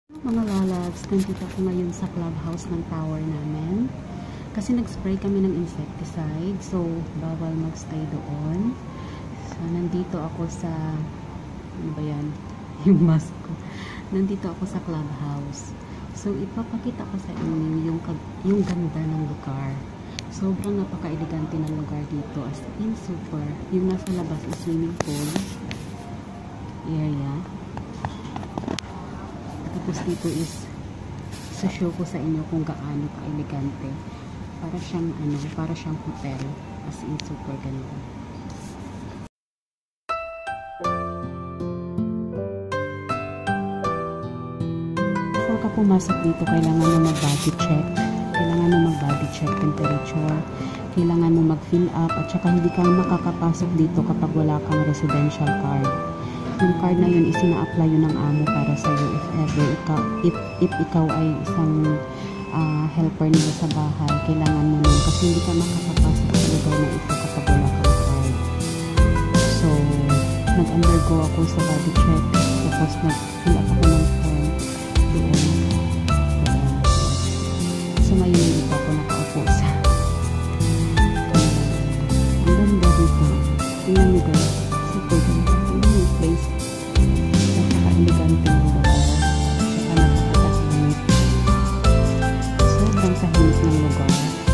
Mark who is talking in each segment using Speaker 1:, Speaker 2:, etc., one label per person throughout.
Speaker 1: Mga lalags, nandito ako ngayon sa clubhouse ng tower namin. Kasi nag-spray kami ng insecticide. So, bawal magstay doon. So, nandito ako sa... Ano ba yan? Yung mask ko. Nandito ako sa clubhouse. So, ipapakita ko sa inyo yung ganda ng lugar. Sobrang napaka-elegante ng lugar dito. As in, super. Yung nasa labas is swimming pool area. Tapos dito is show ko sa inyo kung gaano ka-elegante. Para siyang hotel. As in, super ganda. Before ka pumasok dito, kailangan mo mag-body check. Kailangan mo mag-body check temperature. Kailangan mo mag-fill up. At saka hindi ka makakapasok dito kapag wala kang residential card. Yung card na yun, isina-apply yun ng amo para sa'yo if ever if ikaw ay isang helper nila sa bahay. Kailangan mo nun kasi hindi ka makakapasok sa lugar na ito kapag wala kang card. So, nag-undergo ako sa body check. Tapos nag-fill up ako ng form doon. So, ngayon dito ako nakaupo sa ang ganda dito. Tingnan nyo guys. Super ganda. Yung place. Napaka-elegante ng lugar. Saka napaka-tahimik. Sobrang tahimik ng lugar.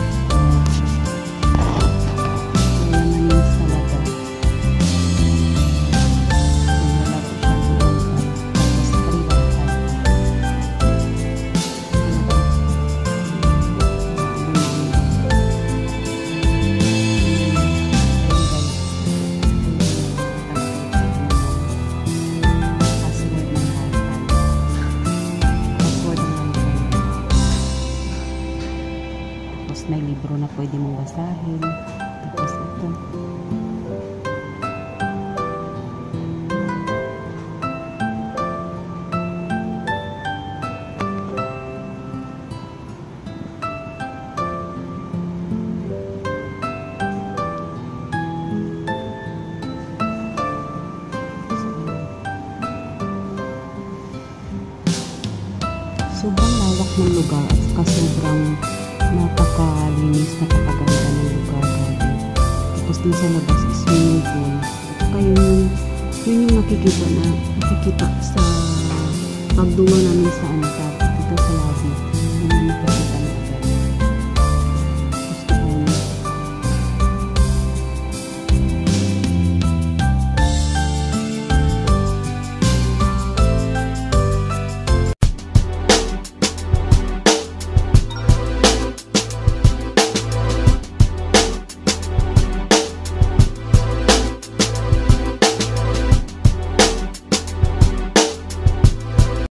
Speaker 1: Kaya naman yung salada. Wala ko siya hanggang sa tapos private. May libro na pwede mong basahin. Tapos ito. Sobrang lawak ng lugar at saka sobrang napakalinis, napakaganda ng lugar. Tapos din sa labas is swimming pool. At saka yun yung nakikita sa pagdungo namin sa dito sa lobby. Yun yung nakikita